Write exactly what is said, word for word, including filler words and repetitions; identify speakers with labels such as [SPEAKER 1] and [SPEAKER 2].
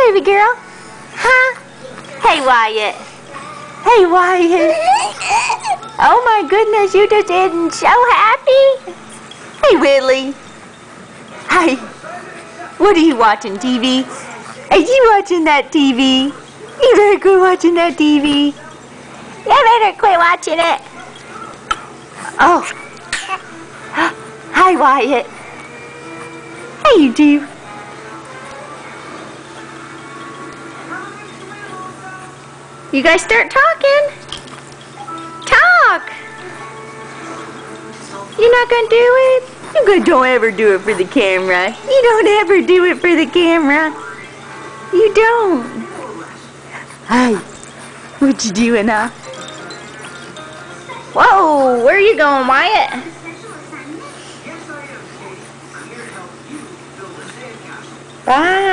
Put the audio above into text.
[SPEAKER 1] Hi, baby girl. Huh? Hey, Wyatt. Hey, Wyatt. Oh, my goodness, you just getting so happy. Hey, Whitley. Hi. What are you watching, T V? Are you watching that T V? You better quit watching that T V. You better quit watching it. Oh. Hi, Wyatt. Hey, you two. You guys start talking. Talk. You're not gonna do it? You gonna don't ever do it for the camera. You don't ever do it for the camera. You don't. Hi. What you doing, huh? Whoa, where are you going, Wyatt? Bye.